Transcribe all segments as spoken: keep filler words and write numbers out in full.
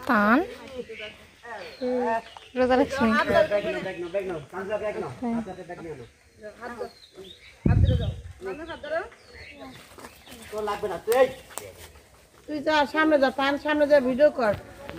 তান রোজা লক্ষ্মী তুই যা সামনে যা পান সামনে যা ভিডিও কর।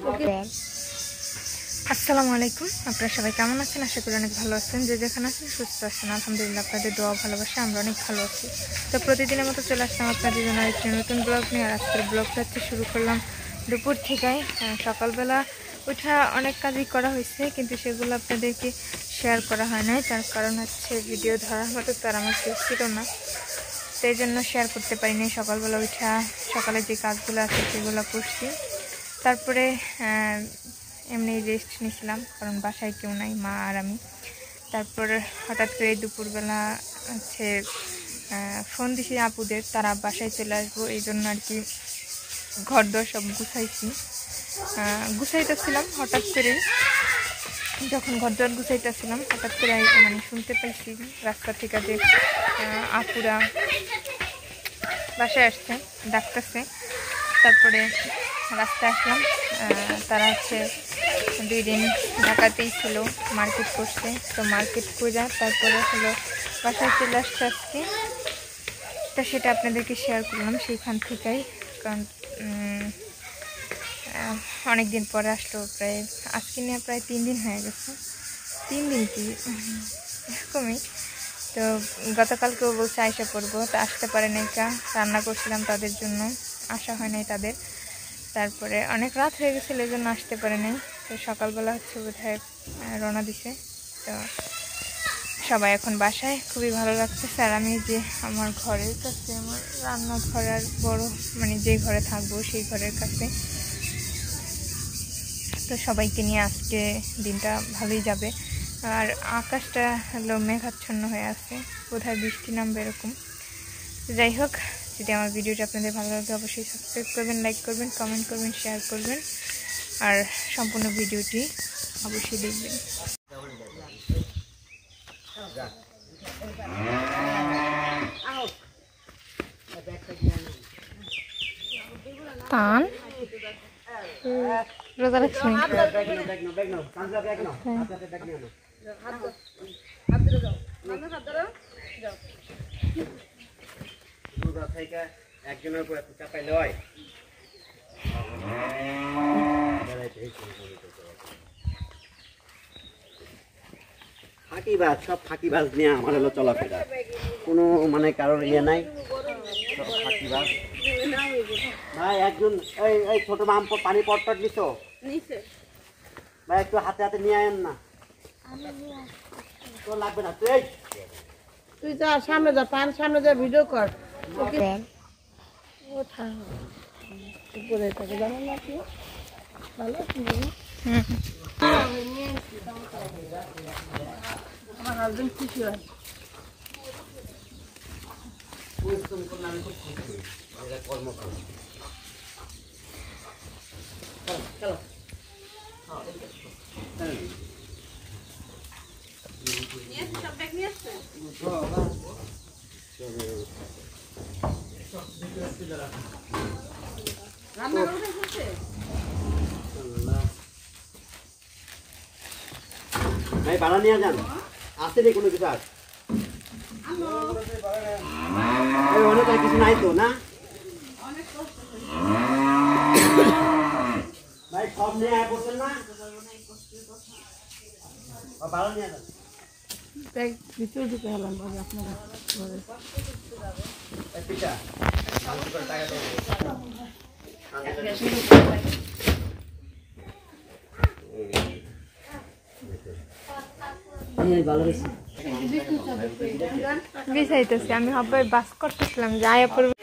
আসসালামু আলাইকুম, আপনারা সবাই কেমন আছেন? আশা করি অনেক ভালো আছেন। যে যেখানে আছেন সুস্থ আছেন, আলহামদুলিল্লাহ। আপনাদের দোয়া ভালোবাসা আমরা অনেক ভালো আছি। তো প্রতিদিনের মতো চলে আসলাম আপনাদের জন্য একটি নতুন ব্লগ নিয়ে। আর আজকের ব্লগটা হচ্ছে শুরু করলাম দুপুর থেকেই। সকালবেলা উঠা অনেক কাজই করা হয়েছে, কিন্তু সেগুলো আপনাদেরকে শেয়ার করা হয় নাই। তার কারণ হচ্ছে ভিডিও ধরার মতো তার আমার কেউ ছিল না, সেই জন্য শেয়ার করতে পারিনি। সকালবেলা উঠা সকালে যে কাজগুলো আছে সেগুলো করছি। তারপরে এমনি রেস্ট নিয়েছিলাম, কারণ বাসায় কেউ নাই, মা আর আমি। তারপর হঠাৎ করে দুপুরবেলা হচ্ছে ফোন দিছি আপুদের, তারা বাসায় চলে আসবো, এই জন্য আর কি ঘর দর সব গুছাইছি। গুছাইতেছিলাম হঠাৎ করে, যখন ঘর দর গুছাইতেছিলাম হঠাৎ করে মানে শুনতে পাইছি রাস্তা থেকে যে আপুরা বাসায় আসছে, ডাকতেছে। তারপরে রাস্তায় আসলাম। তারা হচ্ছে দুই দিন ঢাকাতেই ছিল, মার্কেট করছে। তো মার্কেট করে তারপরে হলো বাসায় চলে আসছে আজকে। তো সেটা আপনাদেরকে শেয়ার করলাম সেইখান থেকেই, কারণ অনেক দিন পরে আসলো। প্রায় আজকে নিয়ে প্রায় তিন দিন হয়ে গেছে, তিন দিন কি এরকমই। তো গতকালকেও বলছে আইসা পড়বো, তো আসতে পারে নাই, কা রান্না করছিলাম তাদের জন্য, আসা হয় নাই তাদের। তারপরে অনেক রাত হয়ে গেছিলো, এই জন্য আসতে পারে নাই। তো সকালবেলা হচ্ছে বোধহয় রওনা দিছে। তো সবাই এখন বাসায়, খুবই ভালো লাগতেছে। আর আমি যে আমার ঘরের কাছে, আমার রান্নাঘর আর বড় মানে যে ঘরে থাকবো সেই ঘরের কাছে। তো সবাইকে নিয়ে আজকে দিনটা ভালোই যাবে। আর আকাশটা হলো মেঘাচ্ছন্ন হয়ে আছে, বোধহয় বৃষ্টি নামবে এরকম। যাই হোক, যদি আমার ভিডিওটা আপনাদের ভালো লাগে অবশ্যই সাবস্ক্রাইব করবেন, লাইক করবেন, কমেন্ট করবেন, শেয়ার করবেন, আর সম্পূর্ণ ভিডিওটি অবশ্যই দেখবেন। তান রোজা লক্ষ্মী একজনের উপর চাপাই লয়। ফাঁকিবাজ, সব ফাঁকিবাজ নিয়ে আমার হলো চলাফেরা, কোনো মানে কারোর ইয়ে নাই, সব ফাঁকিবাজ। ভাই একজন এই এই ছোট মাম পানি পটপট নিছ ভাই, একটু হাতে হাতে নিয়ে আয়েন না, তো লাগবে না। তুই তুই যা সামনে যা পান সামনে যা ভিডিও কর। উপরে থাকে জানো না কি ভালো আমার হাজবেন্ড খুশি হয়। কর্ম করো, চলো ভাই ভাড়া নিয়ে যান, আসেনি কোনো কিছু। আর অনেক কিছু নাই তো না ভাই, সব নিয়ে আয় করছেন না, ভাড়া নিয়ে যান। ভিতরে ঢুকে হলাম ভাবে আপনারা ঘরে বিছাইতেছি। আমি হবে বাস করতেছিলাম যে আয়া পড়বে।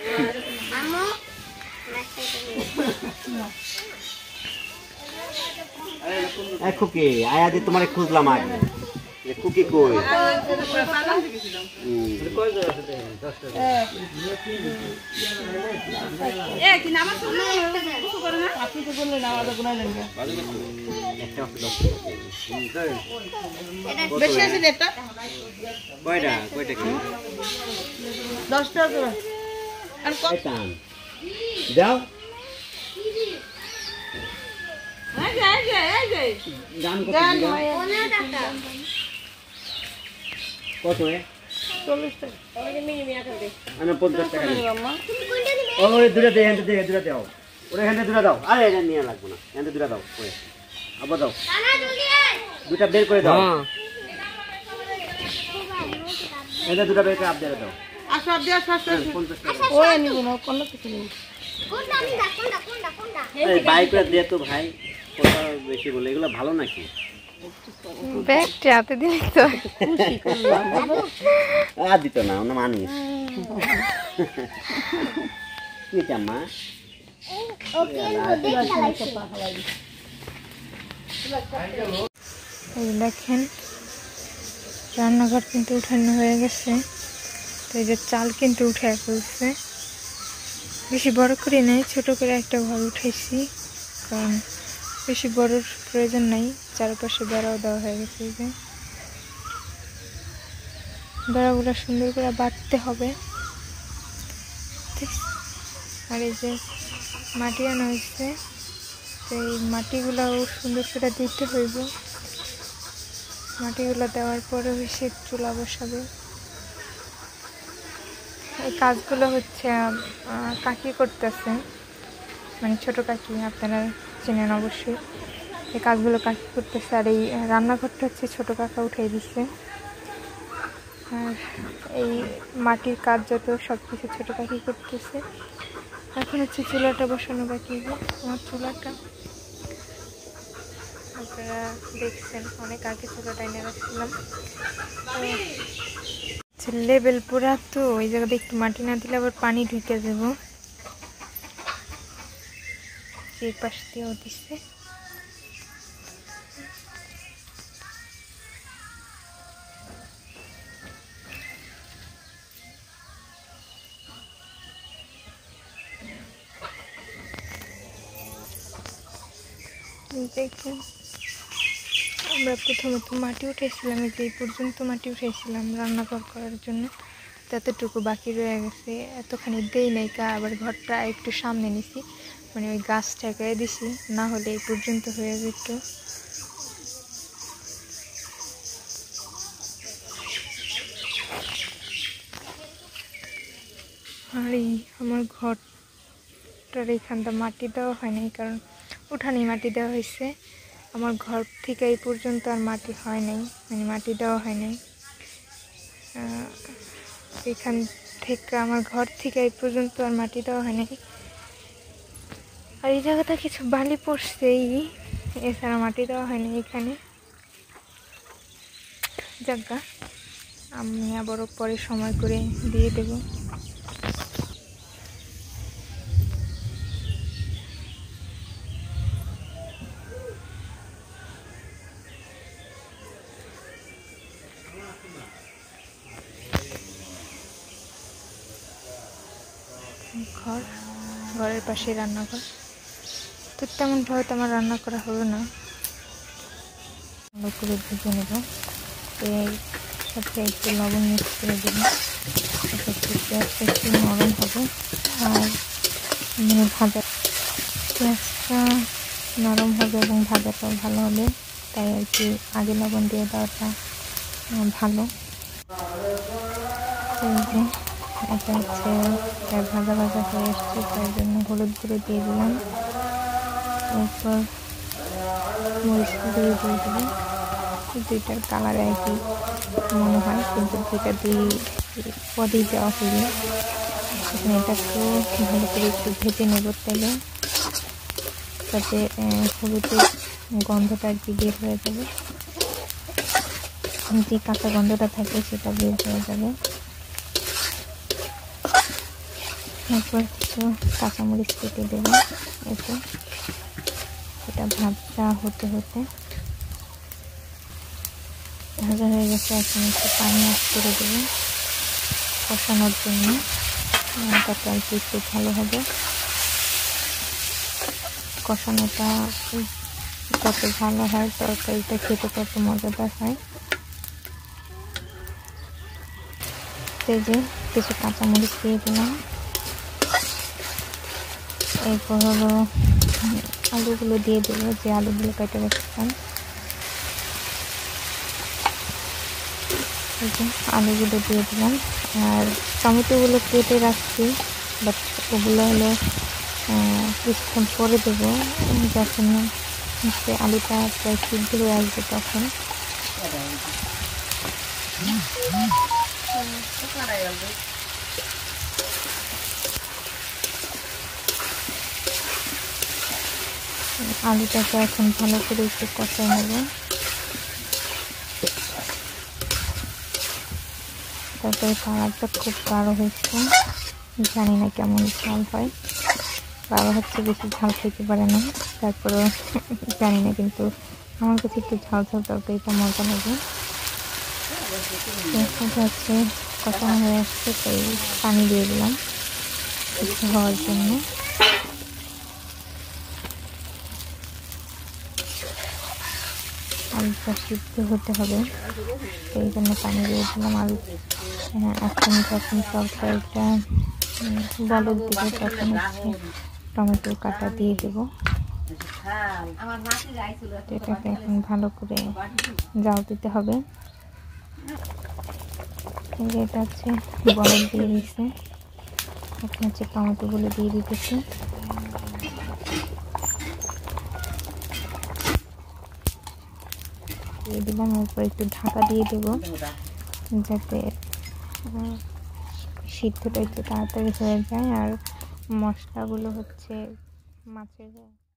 খুকি আয়া দিয়ে তোমার খুঁজলাম আগে, খুকি কই? কয়টা কয়টা কি দশটা দাও দাম কত কত চল্লিশ টাকা মানে পঞ্চাশ টাকা ওই দূরে দে এখান থেকে দূরে দাও ওরা এখান থেকে দূরে দাও আরে এটা নিয়ে লাগবো না এখান থেকে দূরে দাও ওরে আবার দাও দুটা বের করে দাও এটা দুটা বের করে আপ দিয়ে দাও আসো আপ দিয়ে আসো আসো পঞ্চাশ টাকা ওই নিব না কোনো কিছু নেই এই বাইকটা দে তো ভাই কথা বেশি বলে এগুলো ভালো নাকি ব্যাগটা হাতে দিলি তো আর দিত না আমরা মানিস কি চাম্মা এই দেখেন রান্নাঘর কিন্তু উঠানো হয়ে গেছে। তো এই যে চাল কিন্তু উঠে ফেলছে, বেশি বড় করে নেই, ছোট করে একটা ঘর উঠাইছি, কারণ বেশি বড়র প্রয়োজন নাই। চারপাশে বেড়াও দেওয়া হয়ে গেছে, এই যে বেড়াগুলো সুন্দর করে বাঁধতে হবে। আর এই যে মাটি আনা হয়েছে, তো এই মাটিগুলাও সুন্দর করে দিতে হইব। মাটিগুলো দেওয়ার পরে হচ্ছে চুলা বসাবে। এই কাজগুলো হচ্ছে কাকি করতেছে, মানে ছোট কাকি, আপনারা চেনেন অবশ্যই। এই কাজগুলো কাকি করতেছে, আর এই রান্নাঘরটা হচ্ছে ছোট কাকা উঠাই দিচ্ছে। আর এই মাটির কাজ যত সব কিছু ছোটো কাকি করতেছে। এখন হচ্ছে চুলাটা বসানো বাকি। আমার চুলাটা আপনারা দেখছেন অনেক আগে চুলাটা এনে রাখছিলাম, লেবেল পুরা, তো ওই জায়গাতে একটু মাটি না দিলে আবার পানি ঢুকে দেবো। এই পাশ দিয়েও দিচ্ছে। দেখুন আমরা প্রথমত মাটি উঠেছিলাম, এই পর্যন্ত মাটি উঠেছিলাম রান্নাঘর করার জন্য, ততটুকু বাকি রয়ে গেছে। এতখানি দেই নাই কা, আবার ঘরটা একটু সামনে নিছি, মানে ওই গাছটাকে দিছি, না হলে এই পর্যন্ত হয়ে যেত। আর এই আমার ঘরটার এইখানটা মাটি দেওয়া হয় নাই, কারণ উঠানে মাটি দেওয়া হয়েছে। আমার ঘর থেকে এই পর্যন্ত আর মাটি হয় নাই, মানে মাটি দেওয়া হয় নাই। এখান থেকে আমার ঘর থেকে এই পর্যন্ত আর মাটি দেওয়া হয় নাই। আর এই জায়গাটা কিছু বালি পড়ছেই, এছাড়া মাটি দেওয়া হয় না এখানে। জায়গা আমি আবারও পরে সময় করে দিয়ে দেব। ঘর, ঘরের পাশে রান্নাঘর। তো তেমনভাবে তো আমার রান্না করা হবে না, ভালো করে ভেজে নেব। এর সাথে একটু লবণ মিক্স করে দেবো, পেঁয়াজটা একটু নরম হবে। আর মানে ভাজা পেঁয়াজটা নরম হবে এবং ভাজাটাও ভালো হবে, তাই আর কি আগে লবণ দিয়ে দেওয়াটা ভালো। এটা হচ্ছে ভাজা ভাজা হয়ে এসছে, তাই জন্য হলুদ গুঁড়ো দিয়ে দিলাম, এরপর মরিচ গুঁড়ো দিয়ে দিলাম। দুইটার কালার একই মনে হয়, কিন্তু দুইটা দুই পদেই দেওয়া হইল। এখানে এটা একটু ভালো করে একটু ভেজে নেব তেলে, যাতে হলুদের গন্ধটা আর কি বের হয়ে যাবে, যে কাঁচা গন্ধটা থাকে সেটা বের হয়ে যাবে। এরপর কিছু কাঁচামরিচ কেটে দেবো এতে। এটা ভাজা হতে হতে ভাজা হয়ে গেছে, এখন একটু পানি অ্যাড করে দেবো কষানোর জন্য, তাতে আর কি একটু ভালো হবে। কষানোটা যত ভালো হয় তরকারিটা খেতে তত মজাদার হয়। এই যে কিছু কাঁচামরিচ দিয়ে দিলাম, এরপর হলো আলুগুলো দিয়ে দেবো, যে আলুগুলো কেটে রেখেছিলাম। আলুগুলো দিয়ে দিলাম, আর টমেটোগুলো কেটে রাখছি, বাট ওগুলো হলো কিছুক্ষণ পরে দেবো, যখন হচ্ছে আলুটা প্রায় সিদ্ধ হয়ে আসবে তখন। আলুটাকে এখন ভালো করে একটু কষাই নেব। তারপরে কালারটা খুব গাঢ় হয়েছে, জানি না কেমন ঝাল হয়। বাবা হচ্ছে বেশি ঝাল খেতে পারে না, তারপরেও জানি না, কিন্তু আমার কাছে একটু ঝাল ঝাল তরকারিটা মজা লাগে। হচ্ছে কষানো হয়ে আসছে, তাই পানি দিয়ে দিলাম কিছু হওয়ার জন্য। আলুটা সিদ্ধ হতে হবে, সেই জন্য পানি দিয়ে দিলাম। আলু এখন যখন তরকারিটা বলক দিবে তখন হচ্ছে টমেটোর কাটা দিয়ে দেবো। এটাকে এখন ভালো করে জাল দিতে হবে। এটা হচ্ছে বলক দিয়ে দিচ্ছে, এখন হচ্ছে টমেটোগুলো দিয়ে দিতেছি। দিয়ে দিলাম, এরপর একটু ঢাকা দিয়ে দেবো যাতে সিদ্ধটা একটু তাড়াতাড়ি হয়ে যায় আর মশলাগুলো হচ্ছে মাছের